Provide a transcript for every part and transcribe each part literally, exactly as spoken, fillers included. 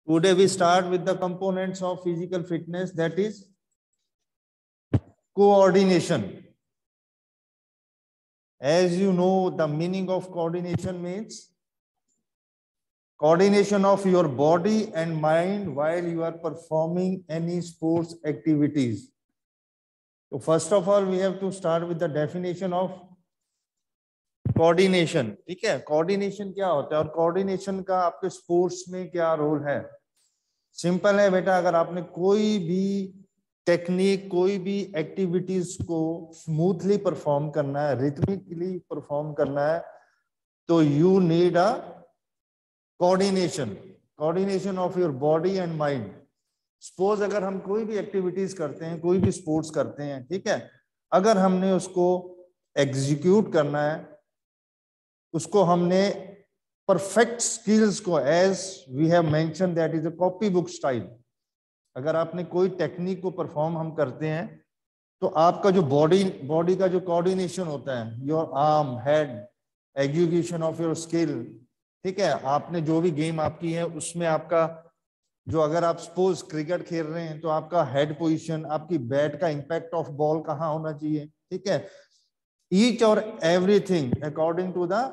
Today we start with the components of physical fitness, that is coordination. As you know, the meaning of coordination means coordination of your body and mind while you are performing any sports activities. So first of all, we have to start with the definition of coordination. ठीक है, coordination क्या होता है और coordination का आपके sports में क्या रोल है. सिंपल है बेटा, अगर आपने कोई भी टेक्निक, कोई भी एक्टिविटीज को स्मूथली परफॉर्म करना है, रिथमिकली परफॉर्म करना है, तो you need a coordination, coordination of your body and mind. Suppose अगर हम कोई भी एक्टिविटीज करते हैं, कोई भी स्पोर्ट्स करते हैं, ठीक है, अगर हमने उसको एग्जीक्यूट करना है, उसको हमने परफेक्ट स्किल्स को, as we have mention that is a copy book style. अगर आपने कोई टेक्निक को परफॉर्म हम करते हैं, तो आपका जो बॉडी बॉडी का जो कोऑर्डिनेशन होता है, your arm, head, execution of your skill, ठीक है, आपने जो भी गेम आपकी है उसमें आपका जो, अगर आप सपोज क्रिकेट खेल रहे हैं तो आपका हेड पोजीशन, आपकी बैट का इंपैक्ट ऑफ बॉल कहाँ होना चाहिए, ठीक है, ईच और everything according to the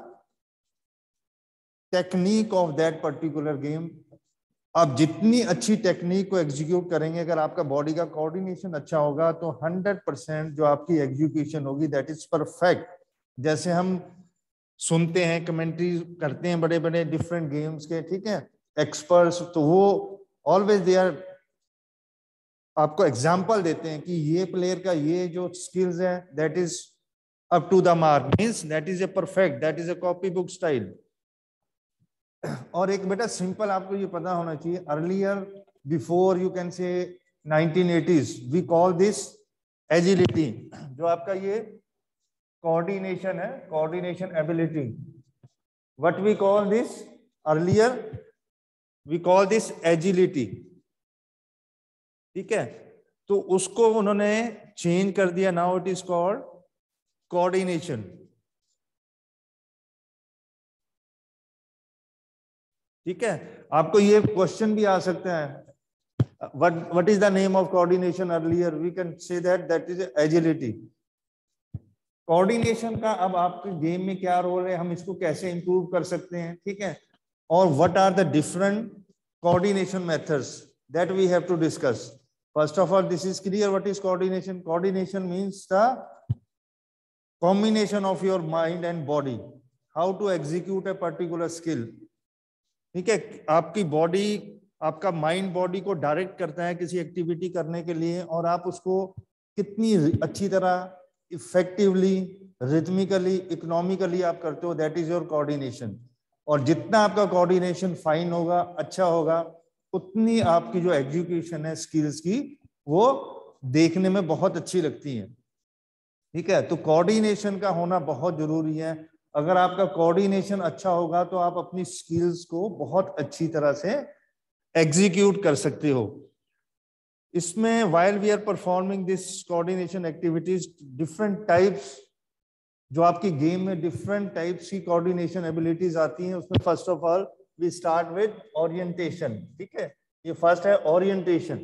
technique of that particular game. आप जितनी अच्छी टेक्निक को एग्जीक्यूट करेंगे, अगर आपका बॉडी का कोऑर्डिनेशन अच्छा होगा, तो हंड्रेड परसेंट जो आपकी एग्जीक्यूशन होगी दैट इज परफेक्ट. जैसे हम सुनते हैं, कमेंट्री करते हैं बड़े बड़े डिफरेंट गेम्स के, ठीक है, एक्सपर्ट्स, तो वो ऑलवेज दे आर आपको एग्जांपल देते हैं कि ये प्लेयर का ये जो स्किल्स है that is up to the mark, means that is a perfect, that is a copy book style. और एक बेटा सिंपल आपको ये पता होना चाहिए, earlier before you can say nineteen eighties we call this agility. जो आपका ये कोऑर्डिनेशन है, coordination ability, what we call this earlier, we call this agility. ठीक है, तो उसको उन्होंने चेंज कर दिया, now it is called coordination. ठीक है, आपको ये क्वेश्चन भी आ सकता है, what what is the name of coordination earlier, we can say that that is agility. Coordination का अब आपके गेम में क्या रोल है, हम इसको कैसे इंप्रूव कर सकते हैं, ठीक है, और what are the different coordination methods that we have to discuss. First of all, this is clear what is coordination. Coordination means the combination of your mind and body, how to execute a particular skill. ठीक है, आपकी body, आपका mind body को direct करता है किसी activity करने के लिए, और आप उसको कितनी अच्छी तरह इफेक्टिवली, रिथमिकली, इकोनॉमिकली आप करते हो, दैट इज योर कोऑर्डिनेशन. और जितना आपका कोऑर्डिनेशन फाइन होगा, अच्छा होगा, उतनी आपकी जो एग्जीक्यूशन है स्किल्स की, वो देखने में बहुत अच्छी लगती है. ठीक है, तो कोऑर्डिनेशन का होना बहुत जरूरी है. अगर आपका कोऑर्डिनेशन अच्छा होगा तो आप अपनी स्किल्स को बहुत अच्छी तरह से एग्जीक्यूट कर सकते हो. इसमें while we are performing this coordination activities, different types, जो आपकी गेम में डिफरेंट टाइप्स की कोऑर्डिनेशन एबिलिटीज आती हैं. उसमें first of all we start with orientation. ठीक है, ये फर्स्ट है orientation.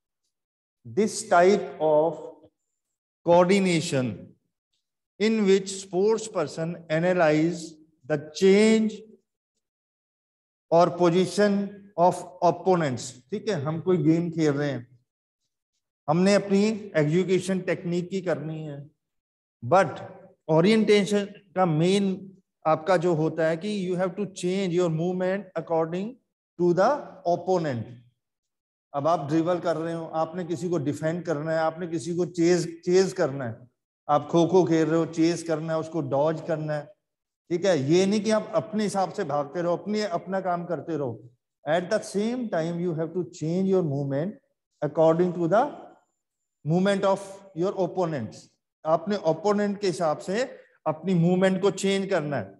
This type of coordination in which sports person analyze the change or position of opponents. ठीक है, हम कोई गेम खेल रहे हैं, हमने अपनी एग्जीक्यूशन टेक्निक की करनी है, बट ओरिएंटेशन का मेन आपका जो होता है कि you have to change your movement according to the opponent. अब आप ड्रिबल कर रहे हो, आपने किसी को डिफेंड करना है, आपने किसी को चेज चेज करना है. आप खो खो खेल रहे हो, चेस करना है, उसको डॉज करना है. ठीक है, ये नहीं कि आप अपने हिसाब से भागते रहो, अपने अपना काम करते रहो. At the same time you have to change your movement according to the movement of your opponents. आपने ओपोनेंट के हिसाब से अपनी मूवमेंट को चेंज करना है.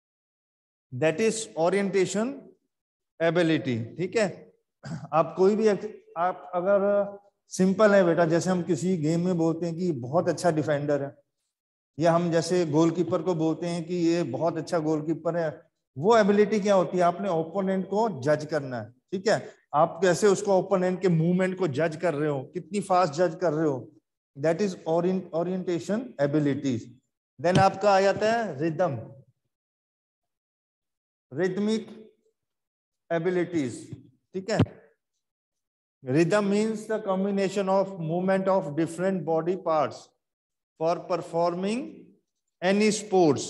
That is orientation ability. ठीक है, आप कोई भी, आप अगर सिंपल है बेटा, जैसे हम किसी गेम में बोलते हैं कि बहुत अच्छा डिफेंडर है, या हम जैसे गोलकीपर को बोलते हैं कि ये बहुत अच्छा गोलकीपर है, वो एबिलिटी क्या होती है, आपने ओपोनेंट को जज करना है. ठीक है, आप कैसे उसको ओपोनेंट के मूवमेंट को जज कर रहे हो, कितनी फास्ट जज कर रहे हो, that is orientation abilities. Then आपका आ जाता है रिदम, रिदमिक एबिलिटीज, ठीक है। Rhythm means the combination of movement of different body parts for performing any sports.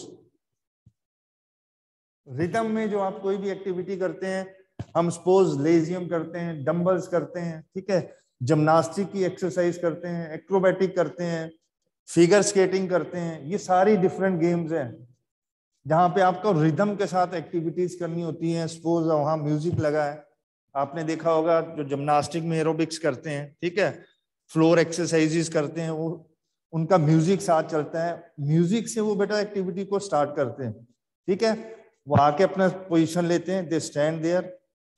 Rhythm में जो आप कोई भी एक्टिविटी करते हैं, हम सपोज लेजियम करते हैं, डंबल्स करते हैं, ठीक है, जिम्नास्टिक की एक्सरसाइज करते हैं, एक्रोबैटिक करते हैं, फिगर स्केटिंग करते हैं, ये सारी डिफरेंट गेम्स हैं जहां पे आपको रिदम के साथ एक्टिविटीज करनी होती हैं। सपोज वहां म्यूजिक लगा है, आपने देखा होगा जो जिम्नास्टिक में एरोबिक्स करते हैं, ठीक है, फ्लोर एक्सरसाइजेस करते हैं, वो उनका म्यूजिक साथ चलता है, म्यूजिक से वो बेटा एक्टिविटी को स्टार्ट करते हैं, ठीक है। वो आके अपना पोजीशन लेते हैं, दे स्टैंड देयर,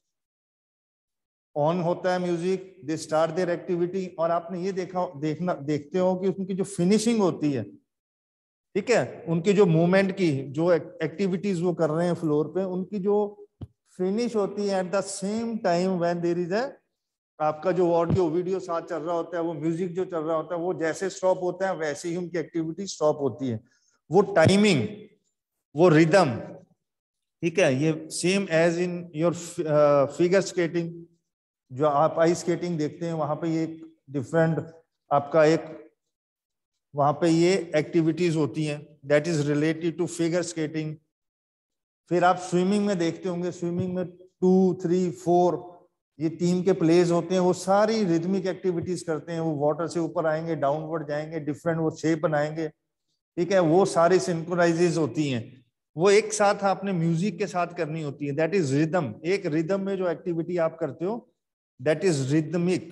ऑन होता है music, they start their activity, और आपने ये देखा देखना देखते हो कि उनकी जो फिनिशिंग होती है, ठीक है, उनकी जो मूवमेंट की जो एक्टिविटीज वो कर रहे हैं फ्लोर पे, उनकी जो फिनिश होती है at the same time when there is a, आपका जो ऑडियो वीडियो साथ चल रहा होता है, वो म्यूजिक जो चल रहा होता है, वो जैसे स्टॉप होता है वैसे ही उनकी एक्टिविटी स्टॉप होती है। वो टाइमिंग, वो रिदम, ठीक है, ये same as in your figure skating, जो आप आइस स्केटिंग देखते हैं वहां पे ये डिफरेंट आपका एक वहां पे ये एक्टिविटीज होती हैं that is related to figure skating. फिर आप स्विमिंग में देखते होंगे, स्विमिंग में टू थ्री फोर ये टीम के प्लेयर्स होते हैं, वो सारी रिदमिक एक्टिविटीज करते हैं, वो वाटर से ऊपर आएंगे, डाउनवर्ड जाएंगे, डिफरेंट वो शेप बनाएंगे, ठीक है, वो सारी सिंक्रोनाइजेज होती हैं, वो एक साथ आपने म्यूजिक के साथ करनी होती है, दैट इज रिदम। एक रिदम में जो एक्टिविटी आप करते हो that is rhythmic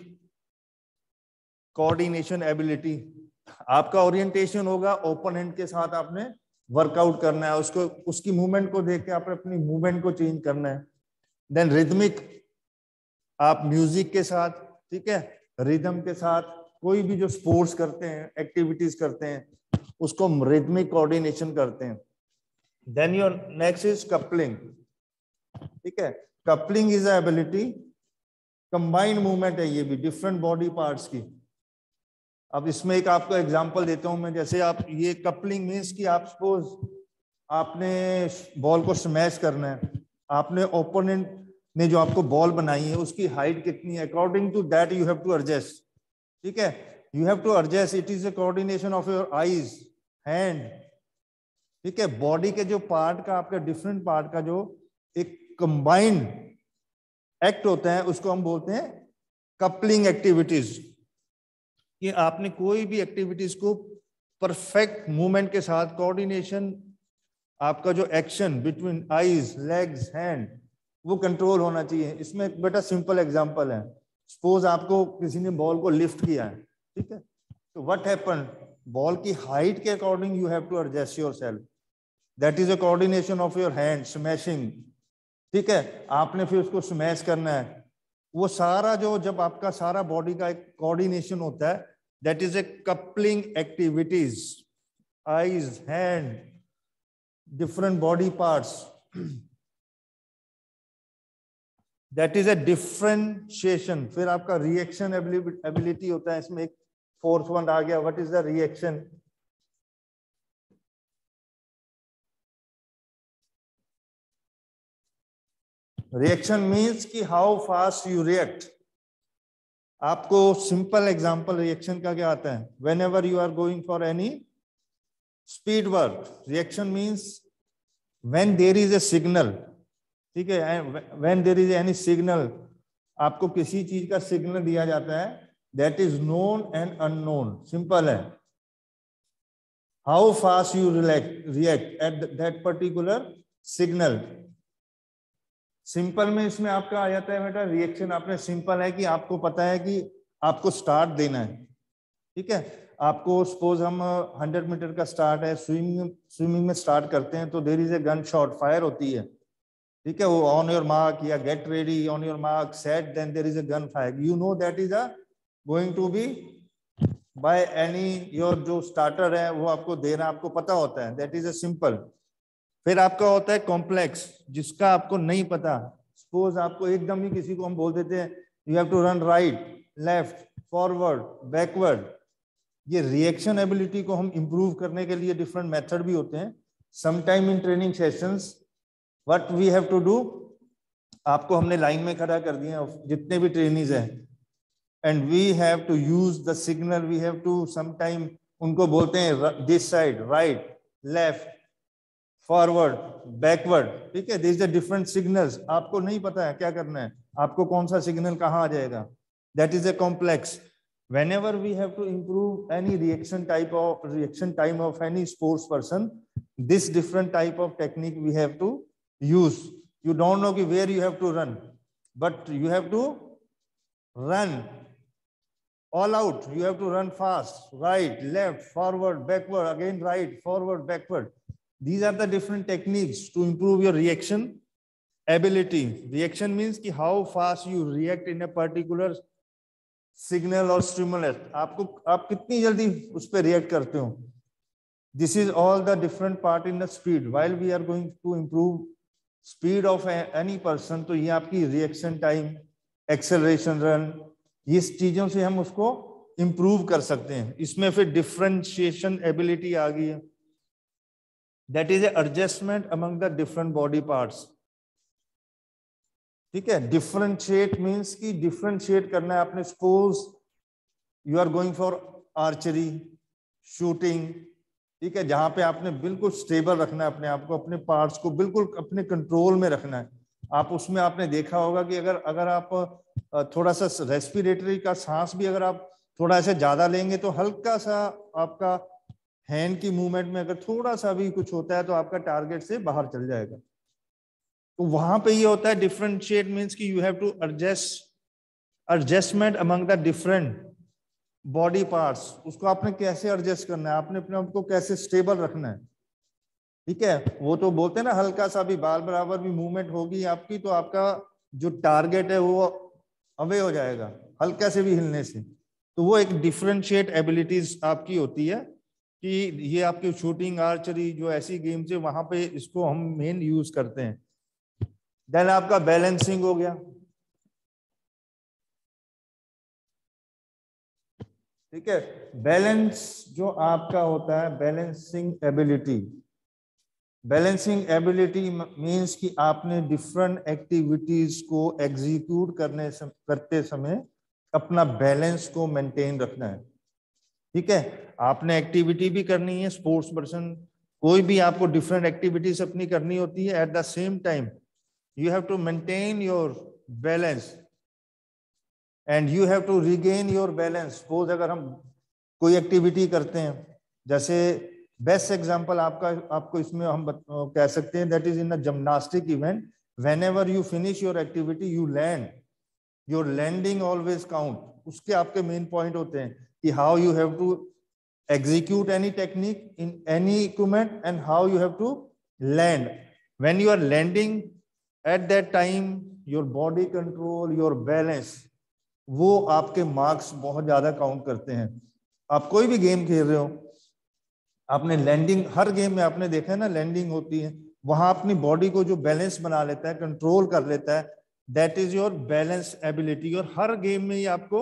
coordination ability. आपका ओरिएंटेशन होगा ओपोनेंट के साथ आपने वर्कआउट करना है, उसको उसकी मूवमेंट को देख के आपने अपनी मूवमेंट को चेंज करना है। देन रिदमिक, आप म्यूजिक के साथ, ठीक है, रिदम के साथ कोई भी जो स्पोर्ट्स करते हैं, एक्टिविटीज करते हैं, उसको रिदमिक कोऑर्डिनेशन करते हैं। Then your next is coupling, ठीक है, coupling is a ability, combined movement है ये भी डिफरेंट बॉडी पार्ट्स की। अब इसमें एक आपको एग्जांपल देता हूं मैं, जैसे आप ये कपलिंग मींस कि आप सपोज आपने बॉल को स्मैश करना है, आपने ओपोनेंट ने जो आपको बॉल बनाई है उसकी हाइट कितनी है, according to that you have to adjust, ठीक है, you have to adjust, it is a coordination of your eyes, hand, ठीक है, बॉडी के जो पार्ट का आपका डिफरेंट पार्ट का जो एक कंबाइंड एक्ट होता है उसको हम बोलते हैं कपलिंग एक्टिविटीज। कि आपने कोई भी एक्टिविटीज को परफेक्ट मूवमेंट के साथ कोऑर्डिनेशन, आपका जो action between eyes, legs, hand, वो कंट्रोल होना चाहिए। इसमें एक बेटा सिंपल एग्जांपल है, सपोज आपको किसी ने बॉल को लिफ्ट किया है, ठीक है, तो व्हाट हैपन, बॉल की हाइट के according you have to adjust yourself, that is a coordination of your hand, smashing, ठीक है, आपने फिर उसको स्मैश करना है, वो सारा जो जब आपका सारा बॉडी का एक कोऑर्डिनेशन होता है that is a coupling activities, eyes, hand, different body parts, that is a differentiation. फिर आपका रिएक्शन एबिलिटी होता है, इसमें एक फोर्थ वन आ गया, what is the reaction, reaction means कि हाउ फास्ट यू रिएक्ट। आपको सिंपल एग्जांपल रिएक्शन का क्या आता है, whenever you are going for any speed work, reaction means when there is a signal, ठीक है, when there is any signal, आपको किसी चीज का सिग्नल दिया जाता है that is known and unknown, simple है, how fast you react at that particular signal. Simple में इसमें आपका आ जाता है बेटा रिएक्शन, आपने सिंपल है कि आपको पता है कि आपको स्टार्ट देना है, ठीक है, आपको सपोज हम हंड्रेड मीटर का स्टार्ट है, स्विमिंग स्विमिंग में स्टार्ट करते हैं तो there is a gun shot, fire होती है, ठीक है, वो ऑन योर मार्क या get ready, on your mark set, then there is a gun fire, you know that is a going to be by any your जो starter है वो आपको देना, आपको पता होता है, दैट इज ए सिंपल। फिर आपका होता है कॉम्प्लेक्स, जिसका आपको नहीं पता, सपोज आपको एकदम ही किसी को हम बोल देते हैं you have to run right, left, forward, backward, ये रिएक्शन एबिलिटी को हम इंप्रूव करने के लिए डिफरेंट मेथड भी होते हैं. Sometime in training sessions what we have to do, आपको हमने लाइन में खड़ा कर दिया जितने भी ट्रेनीज हैं, and we have to use the signal, we have to sometime उनको बोलते हैं this side, right, left, forward, backward. ठीक है, दिस द डिफरेंट सिग्नल्स. आपको नहीं पता है क्या करना है, आपको कौन सा सिग्नल कहाँ आ जाएगा. That is a complex. Whenever we have to improve any reaction type of reaction time of any sports person, this different type of technique we have to use. You don't know where you have to run, but you have to run all out. You have to run fast, right, left, forward, backward, again right, forward, backward. These are the different techniques to improve your reaction ability. Reaction means कि how fast you react in a particular signal और stimulus, आपको आप कितनी जल्दी उस पर react करते हो. This is all the different part in the speed. While we are going to improve speed of any person, तो ये आपकी रिएक्शन टाइम, एक्सेलरेशन रन, ये चीजों से हम उसको इंप्रूव कर सकते हैं. इसमें फिर डिफरेंशिएशन एबिलिटी आ गई है. That is adjustment among the different body parts. ठीक है, डिफरेंशिएट मीन्स की डिफरेंशिएट करना है आपने. Suppose you are going for archery, shooting, ठीक है, जहां पे आपने बिल्कुल स्टेबल रखना है अपने आप को, अपने पार्ट्स को बिल्कुल अपने कंट्रोल में रखना है. आप उसमें आपने देखा होगा कि अगर अगर आप थोड़ा सा रेस्पिरेटरी का सांस भी अगर आप थोड़ा सा ज्यादा लेंगे तो हल्का सा आपका हैंड की मूवमेंट में अगर थोड़ा सा भी कुछ होता है तो आपका टारगेट से बाहर चल जाएगा. तो वहां पे ये होता है डिफरेंशिएट मींस कि you have to adjust, adjustment among the different body parts. उसको आपने कैसे एडजस्ट करना है, आपने अपने आप को कैसे स्टेबल रखना है. ठीक है, वो तो बोलते हैं ना हल्का सा भी बाल बराबर भी मूवमेंट होगी आपकी तो आपका जो टारगेट है वो अवे हो जाएगा हल्का से भी हिलने से. तो वो एक डिफरेंशिएट एबिलिटीज आपकी होती है कि ये आपकी शूटिंग, आर्चरी, जो ऐसी गेम्स है वहां पे इसको हम मेन यूज करते हैं. देन आपका बैलेंसिंग हो गया. ठीक है, बैलेंस जो आपका होता है, balancing ability. Balancing ability means कि आपने डिफरेंट एक्टिविटीज को एग्जीक्यूट करने सम, करते समय अपना बैलेंस को मेंटेन रखना है. ठीक है, आपने एक्टिविटी भी करनी है. स्पोर्ट्स पर्सन कोई भी आपको डिफरेंट एक्टिविटीज अपनी करनी होती है. At the same time you have to maintain your balance and you have to regain your balance. suppose अगर हम कोई एक्टिविटी करते हैं, जैसे बेस्ट एग्जांपल आपका आपको इसमें हम बत, कह सकते हैं that is in a gymnastic event. whenever you finish your activity you land, your landing always count. उसके आपके मेन पॉइंट होते हैं कि how you have to execute any technique in any equipment and how you have to land. when you are landing at that time your body control, your balance, वो आपके marks बहुत ज्यादा count करते हैं. आप कोई भी गेम खेल रहे हो, आपने लैंडिंग, हर गेम में आपने देखा है ना लैंडिंग होती है, वहां अपनी बॉडी को जो बैलेंस बना लेता है, कंट्रोल कर लेता है, that is your balance ability. और हर गेम में ही आपको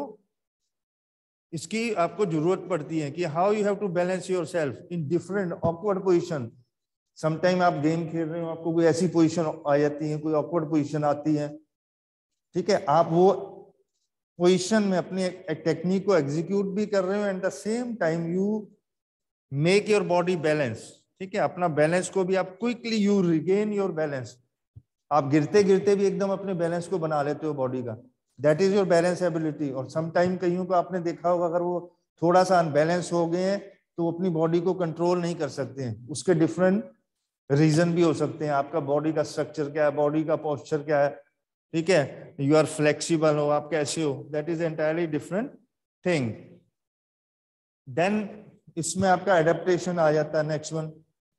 इसकी आपको जरूरत पड़ती है कि how you have to balance yourself in different awkward position. Sometime आप गेम खेल रहे हो, आपको कोई ऐसी पोजीशन आ जाती है, कोई ऑकवर्ड पोजीशन आती है. ठीक है, आप वो पोजीशन में अपनी टेक्निक को एग्जीक्यूट भी कर रहे हो and the same time you make your body balance. ठीक है, अपना बैलेंस को भी आप quickly you regain your balance. आप गिरते गिरते भी एकदम अपने बैलेंस को बना लेते हो बॉडी का. That is your balance ability. और समटाइम कईयों को आपने देखा होगा अगर वो थोड़ा सा अनबैलेंस हो गए हैं तो अपनी बॉडी को कंट्रोल नहीं कर सकते हैं. उसके डिफरेंट रीजन भी हो सकते हैं. आपका बॉडी का स्ट्रक्चर क्या है, बॉडी का पोस्चर क्या है. ठीक है, यू आर फ्लेक्सिबल हो, आप कैसे हो, that is entirely different thing. Then इसमें आपका एडेप्टेशन आ जाता है. नेक्स्ट वन,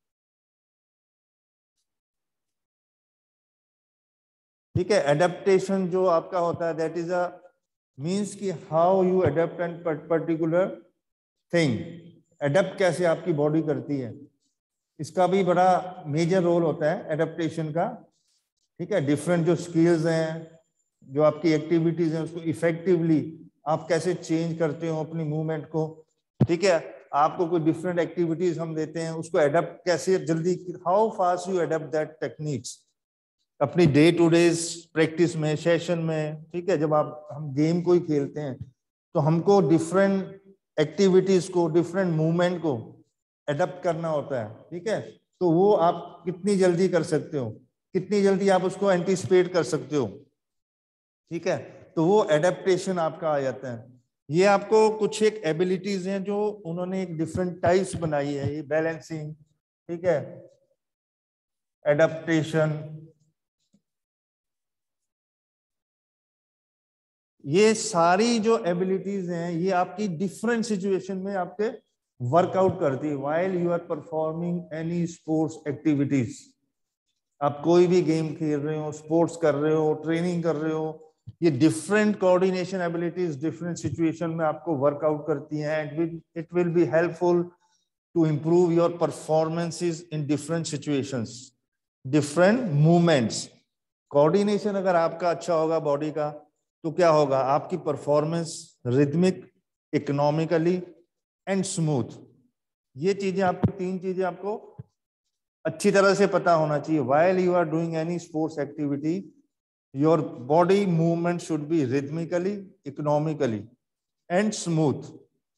ठीक है, एडेप्टेशन जो आपका होता है दैट इज अ मींस कि how you adapt and particular thing. Adapt कैसे आपकी बॉडी करती है, इसका भी बड़ा मेजर रोल होता है एडेप्टेशन का. ठीक है, डिफरेंट जो स्किल्स हैं, जो आपकी एक्टिविटीज हैं, उसको इफेक्टिवली आप कैसे चेंज करते हो अपनी मूवमेंट को। ठीक है, आपको कोई डिफरेंट एक्टिविटीज हम देते हैं, उसको एडेप्ट कैसे जल्दी, how fast you adapt that techniques अपनी डे टू डे प्रैक्टिस में, सेशन में। ठीक है, जब आप हम गेम को ही खेलते हैं तो हमको डिफरेंट एक्टिविटीज को, डिफरेंट मूवमेंट को एडेप्ट करना होता है। ठीक है, तो वो आप कितनी जल्दी कर सकते हो, कितनी जल्दी आप उसको एंटिसिपेट कर सकते हो। ठीक है, तो वो एडेप्टेशन आपका आ जाता है। ये आपको कुछ एक एबिलिटीज हैं जो उन्होंने एक डिफरेंट टाइप्स बनाई है, ये बैलेंसिंग, ठीक है, एडेप्टेशन, ये सारी जो एबिलिटीज हैं ये आपकी डिफरेंट सिचुएशन में आपके वर्कआउट करती है while you are performing any sports activities. आप कोई भी गेम खेल रहे हो, स्पोर्ट्स कर रहे हो, ट्रेनिंग कर रहे हो, ये different coordination abilities different situation में आपको वर्कआउट करती हैं। It will be helpful to improve your performances in different situations, different movements. Coordination अगर आपका अच्छा होगा बॉडी का तो क्या होगा, आपकी performance rhythmic, economically and smooth. ये चीजें आपको, तीन चीजें आपको अच्छी तरह से पता होना चाहिए। While you are doing any sports activity, your body movement should be rhythmically, economically and smooth.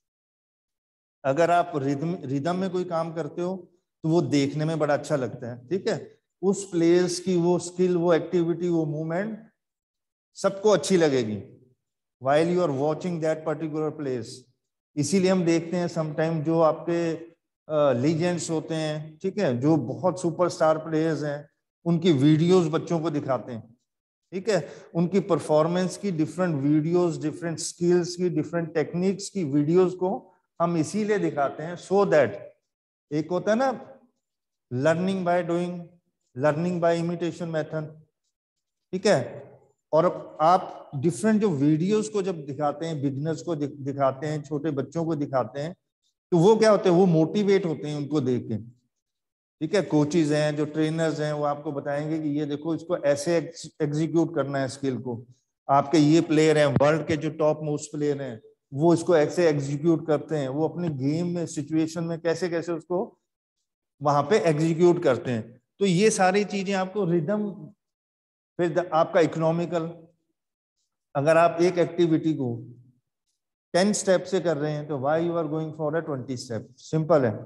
अगर आप रिदम रिदम में कोई काम करते हो तो वो देखने में बड़ा अच्छा लगता है। ठीक है, उस प्लेयर्स की वो स्किल, वो एक्टिविटी, वो मूवमेंट सबको अच्छी लगेगी while you are watching that particular place। इसीलिए हम देखते हैं समटाइम जो आपके लीजेंड्स uh, होते हैं, ठीक है, जो बहुत सुपरस्टार प्लेयर्स हैं, उनकी वीडियोस बच्चों को दिखाते हैं। ठीक है, उनकी परफॉर्मेंस की डिफरेंट वीडियोस, डिफरेंट स्किल्स की, डिफरेंट टेक्निक्स की वीडियोस को हम इसीलिए दिखाते हैं सो so दैट, एक होता है ना learning by doing, learning by imitation method. ठीक है, और आप डिफरेंट जो वीडियोस को जब दिखाते हैं, बिगिनर्स को दिखाते हैं, छोटे बच्चों को दिखाते हैं, तो वो क्या होते हैं, वो मोटिवेट होते हैं उनको देख के। ठीक है, कोचेज हैं, जो ट्रेनर्स हैं, वो आपको बताएंगे कि ये देखो, इसको ऐसे एग्जीक्यूट करना है स्किल को। आपके ये प्लेयर हैं, वर्ल्ड के जो टॉप मोस्ट प्लेयर हैं, वो इसको ऐसे एग्जीक्यूट करते हैं, वो अपने गेम में, सिचुएशन में कैसे कैसे उसको वहां पे एग्जीक्यूट करते हैं। तो ये सारी चीजें आपको रिदम, फिर आपका इकोनॉमिकल, अगर आप एक एक्टिविटी को टेन स्टेप से कर रहे हैं तो why you are going for a twenty step. Simple है,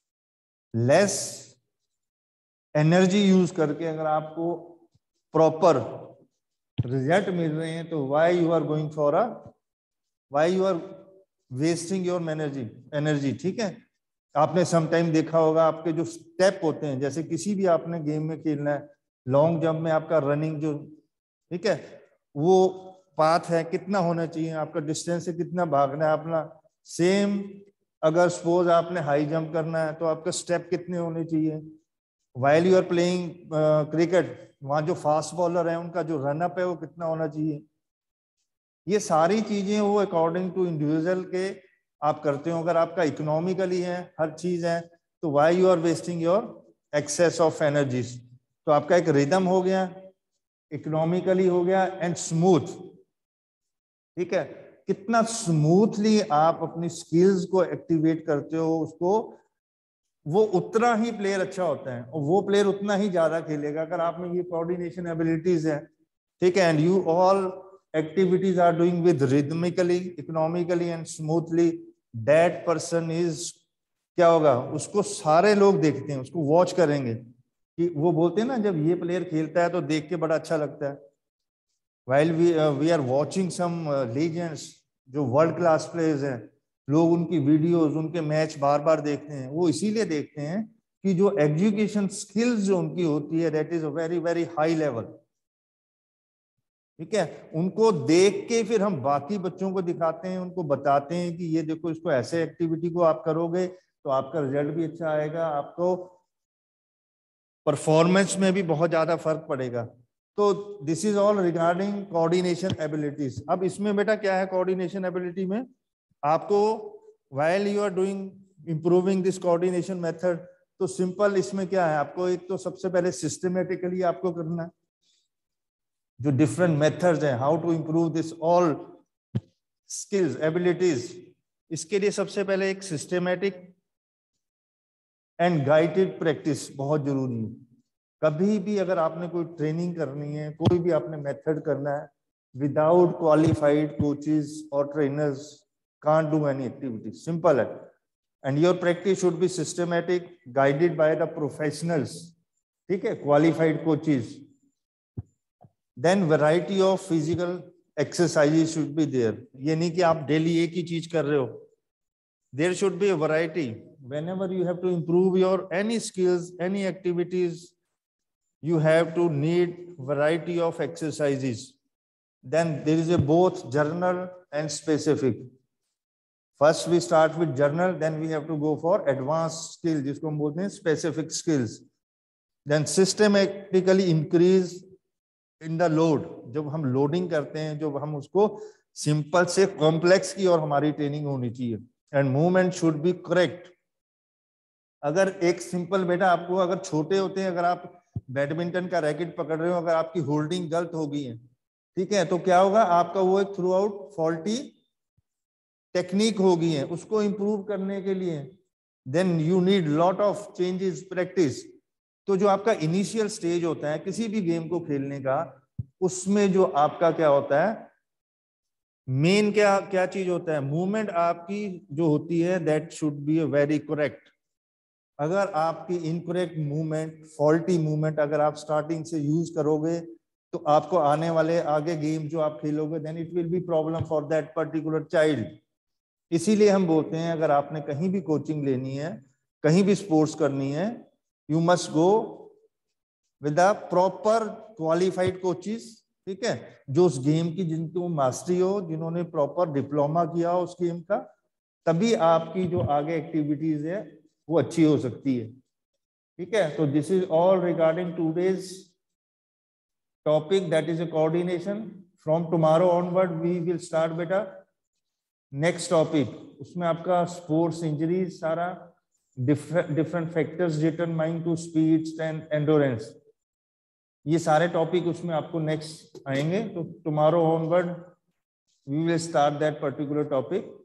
लेस एनर्जी यूज करके अगर आपको प्रॉपर रिजल्ट मिल रहे हैं तो why you are going for a, why you are wasting your energy energy ठीक है, आपने समटाइम देखा होगा आपके जो स्टेप होते हैं, जैसे किसी भी आपने गेम में खेलना है, लॉन्ग जंप में आपका रनिंग जो, ठीक है, वो पाथ है कितना होना चाहिए, आपका डिस्टेंस से कितना भागना है अपना। सेम अगर सपोज आपने हाई जंप करना है तो आपका स्टेप कितने होने चाहिए। While you are playing cricket, वहां जो फास्ट बॉलर है उनका जो रनअप है वो कितना होना चाहिए। ये सारी चीजें वो अकॉर्डिंग टू इंडिविजुअल के आप करते हो। अगर आपका इकोनॉमिकली है, हर चीज है, तो why you are wasting your excess of energies. तो आपका एक रिदम हो गया, इकोनॉमिकली हो गया एंड स्मूथ। ठीक है, कितना स्मूथली आप अपनी स्किल्स को एक्टिवेट करते हो उसको, वो उतना ही प्लेयर अच्छा होता है और वो प्लेयर उतना ही ज्यादा खेलेगा अगर आप में ये कोऑर्डिनेशन एबिलिटीज है। ठीक है, and you all activities are doing with rhythmically, economically and smoothly, that person is, क्या होगा, उसको सारे लोग देखते हैं, उसको वॉच करेंगे कि वो बोलते हैं ना, जब ये प्लेयर खेलता है तो देख के बड़ा अच्छा लगता है। while we uh, we are watching some uh, legends, जो वर्ल्ड क्लास प्लेयर्स हैं, लोग उनकी वीडियोस, उनके मैच बार बार देखते हैं। वो इसीलिए देखते हैं कि जो एजुकेशन स्किल्स जो उनकी होती है, that is a very very high level. ठीक है, उनको देख के फिर हम बाकी बच्चों को दिखाते हैं, उनको बताते हैं कि ये देखो, इसको ऐसे एक्टिविटी को आप करोगे तो आपका रिजल्ट भी अच्छा आएगा, आपको परफॉर्मेंस में भी बहुत ज्यादा फर्क पड़ेगा। तो this is all regarding coordination abilities. अब इसमें बेटा क्या है, कोऑर्डिनेशन एबिलिटी में आपको while you are doing improving this coordination method, तो सिंपल इसमें क्या है, आपको एक तो सबसे पहले सिस्टमेटिकली आपको करना है। जो डिफरेंट मेथड्स हैं, how to improve this all skills abilities, इसके लिए सबसे पहले एक सिस्टेमेटिक एंड गाइडेड प्रैक्टिस बहुत जरूरी है। कभी भी अगर आपने कोई ट्रेनिंग करनी है, कोई भी आपने मेथड करना है, विदाउट क्वालिफाइड कोचेस और trainers can't do any activity, simple है। And your practice should be systematic, guided by the professionals, ठीक है, qualified coaches. Then variety of physical exercises should be there. ये नहीं कि आप डेली एक ही चीज कर रहे हो, there should be a variety. Whenever you have to improve your any skills, any activities, you have to need variety of exercises. Then there is a both general and specific. First we start with general, then we have to go for advanced skill, जिसको हम बोलते हैं specific skills. Then systematically increase in the load. जब हम loading करते हैं, जब हम उसको simple से complex की और हमारी training होनी चाहिए. And movement should be correct. अगर एक सिंपल बेटा आपको, अगर छोटे होते हैं, अगर आप बैडमिंटन का रैकेट पकड़ रहे हो, अगर आपकी होल्डिंग गलत हो गई है, ठीक है, तो क्या होगा, आपका वो एक थ्रू आउट फॉल्टी टेक्निक हो गई है। उसको इंप्रूव करने के लिए then you need lot of changes, practice. तो जो आपका इनिशियल स्टेज होता है किसी भी गेम को खेलने का, उसमें जो आपका क्या होता है, मेन क्या क्या चीज होता है, मूवमेंट आपकी जो होती है that should be a very correct. अगर आपकी इनकरेक्ट मूवमेंट, फॉल्टी मूवमेंट अगर आप स्टार्टिंग से यूज करोगे, तो आपको आने वाले आगे गेम जो आप खेलोगे, then it will be problem for that particular child. इसीलिए हम बोलते हैं अगर आपने कहीं भी कोचिंग लेनी है, कहीं भी स्पोर्ट्स करनी है, you must go with a proper qualified coaches, ठीक है, जो उस गेम की जिनको मास्टरी हो, जिन्होंने प्रॉपर डिप्लोमा किया हो उस गेम का, तभी आपकी जो आगे एक्टिविटीज है वो अच्छी हो सकती है, ठीक है। तो this is all regarding today's topic, that is a coordination. From tomorrow onward we will start बेटा नेक्स्ट टॉपिक। उसमें आपका स्पोर्ट्स इंजरीज, सारा different different factors determine to speed and endurance, ये सारे टॉपिक उसमें आपको नेक्स्ट आएंगे। तो tomorrow onward we will start that particular topic.